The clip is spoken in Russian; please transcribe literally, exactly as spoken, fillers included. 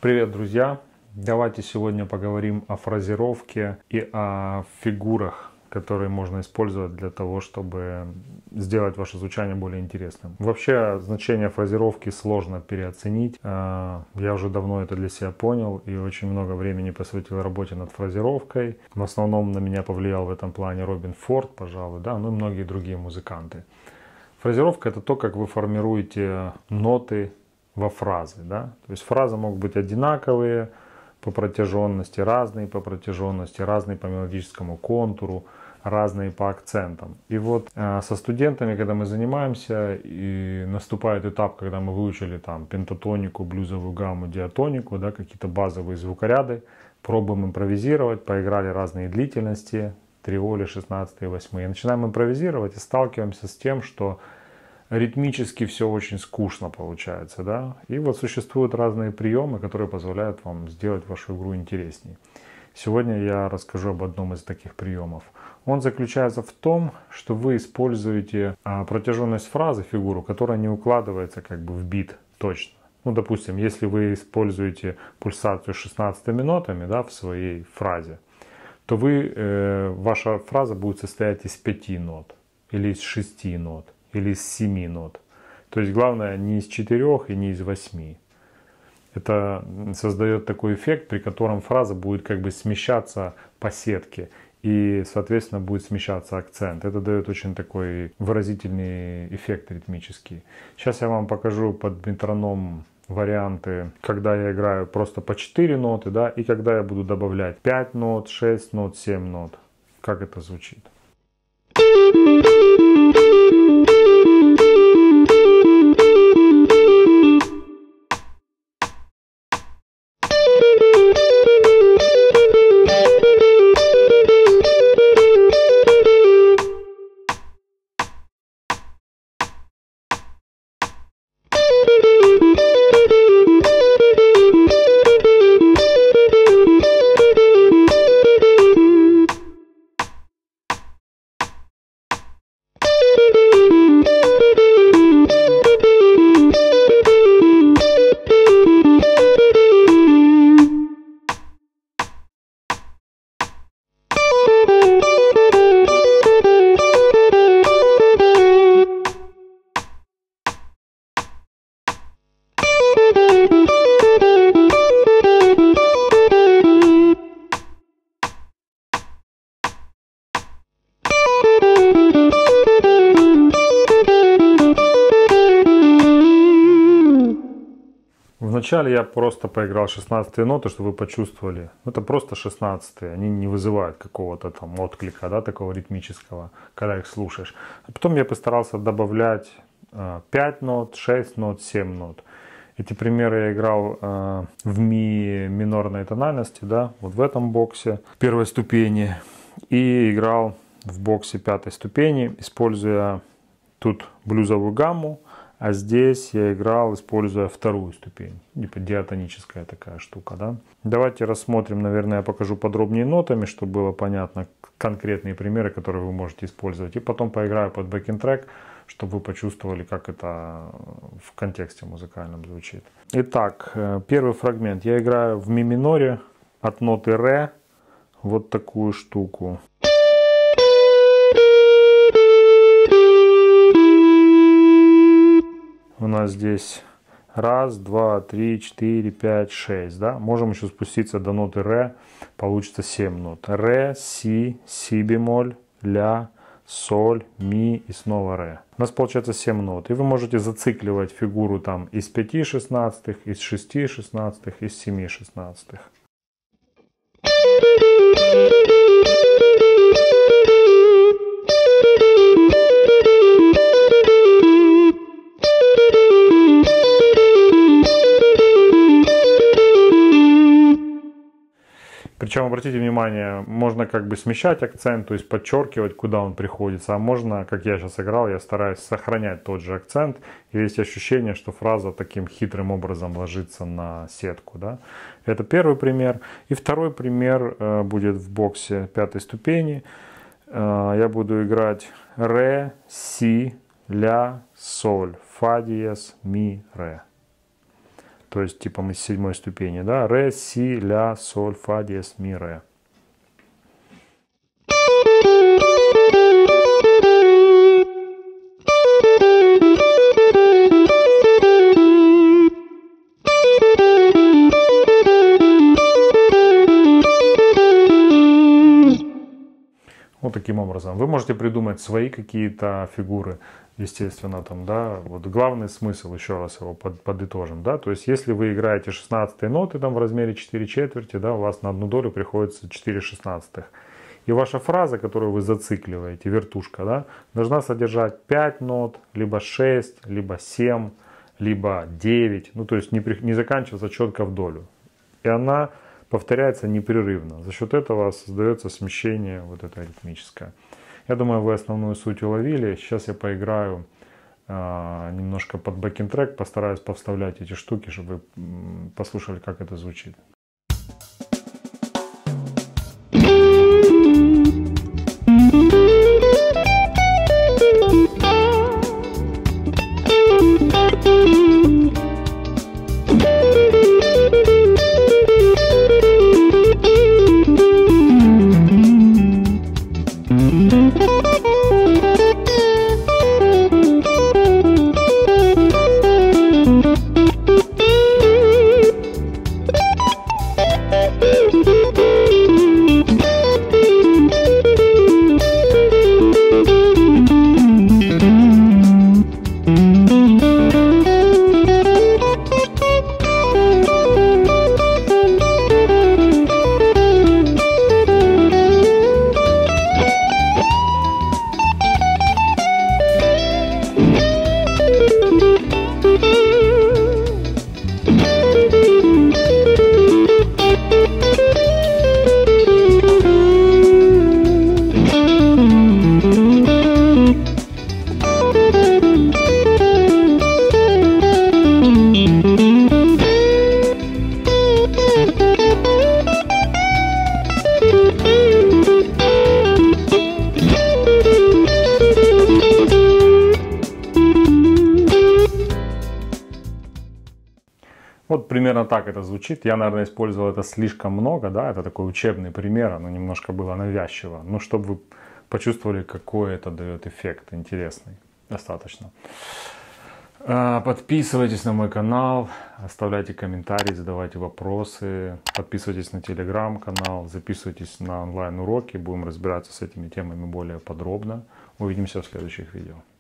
Привет, друзья! Давайте сегодня поговорим о фразировке и о фигурах, которые можно использовать для того, чтобы сделать ваше звучание более интересным. Вообще, значение фразировки сложно переоценить. Я уже давно это для себя понял и очень много времени посвятил работе над фразировкой. В основном на меня повлиял в этом плане Робин Форд, пожалуй, да, ну и многие другие музыканты. Фразировка — это то, как вы формируете ноты во фразы, да? То есть фразы могут быть одинаковые по протяженности, разные по протяженности, разные по мелодическому контуру, разные по акцентам. И вот э, со студентами, когда мы занимаемся, и наступает этап, когда мы выучили там пентатонику, блюзовую гамму, диатонику, да, какие-то базовые звукоряды, пробуем импровизировать, поиграли разные длительности, триоли, шестнадцатые, восьмые. Начинаем импровизировать и сталкиваемся с тем, что ритмически все очень скучно получается, да. И вот существуют разные приемы, которые позволяют вам сделать вашу игру интересней. Сегодня я расскажу об одном из таких приемов. Он заключается в том, что вы используете а, протяженность фразы, фигуру, которая не укладывается как бы в бит точно. Ну, допустим, если вы используете пульсацию шестнадцатыми нотами, да, в своей фразе, то вы, э, ваша фраза будет состоять из пяти нот или из шести нот, или из семи нот. То есть главное не из четырех и не из восьми. Это создает такой эффект, при котором фраза будет как бы смещаться по сетке. И, соответственно, будет смещаться акцент. Это дает очень такой выразительный эффект ритмический. Сейчас я вам покажу под метроном варианты, когда я играю просто по четыре ноты, да, и когда я буду добавлять пять нот, шесть нот, семь нот. Как это звучит. Вначале я просто поиграл шестнадцатые ноты, чтобы вы почувствовали. Это просто шестнадцатые, они не вызывают какого-то там отклика, да, такого ритмического, когда их слушаешь. А потом я постарался добавлять э, пять нот, шесть нот, семь нот. Эти примеры я играл э, в ми минорной тональности, да, вот в этом боксе первой ступени. И играл в боксе пятой ступени, используя тут блюзовую гамму. А здесь я играл, используя вторую ступень. Типа диатоническая такая штука, да. Давайте рассмотрим, наверное, я покажу подробнее нотами, чтобы было понятно конкретные примеры, которые вы можете использовать. И потом поиграю под бэкинг-трек, чтобы вы почувствовали, как это в контексте музыкальном звучит. Итак, первый фрагмент. Я играю в ми миноре от ноты ре вот такую штуку. У нас здесь раз, два, три, четыре, пять, шесть. Да? Можем еще спуститься до ноты ре. Получится семь нот. Ре, си, си бемоль, ля, соль, ми и снова ре. У нас получается семь нот. И вы можете зацикливать фигуру там из пяти шестнадцатых, из шести шестнадцатых, из семи шестнадцатых. Причем, обратите внимание, можно как бы смещать акцент, то есть подчеркивать, куда он приходится, а можно, как я сейчас играл, я стараюсь сохранять тот же акцент, и есть ощущение, что фраза таким хитрым образом ложится на сетку, да. Это первый пример. И второй пример э, будет в боксе пятой ступени. Э, я буду играть ре, си, ля, соль, фа диез, ми, ре. То есть типа мы с седьмой ступени, да, ре, си, ля, соль, фа, диез, ми, ре. Вот таким образом. Вы можете придумать свои какие-то фигуры, естественно, там, да. Вот главный смысл, еще раз его под, подытожим, да. То есть, если вы играете шестнадцатые ноты там в размере четыре четверти, да, у вас на одну долю приходится четыре шестнадцатых. И ваша фраза, которую вы зацикливаете, вертушка, да, должна содержать пять нот, либо шесть, либо семь, либо девять. Ну, то есть, не, при, не заканчиваться четко в долю. И она повторяется непрерывно. За счет этого создается смещение вот это ритмическое. Я думаю, вы основную суть уловили. Сейчас я поиграю э, немножко под бэкинг-трек, постараюсь повставлять эти штуки, чтобы вы послушали, как это звучит. Вот примерно так это звучит. Я, наверное, использовал это слишком много, да, это такой учебный пример, оно немножко было навязчиво. Но чтобы вы почувствовали, какой это дает эффект интересный. Достаточно. Подписывайтесь на мой канал, оставляйте комментарии, задавайте вопросы, подписывайтесь на телеграм-канал, записывайтесь на онлайн-уроки, будем разбираться с этими темами более подробно. Увидимся в следующих видео.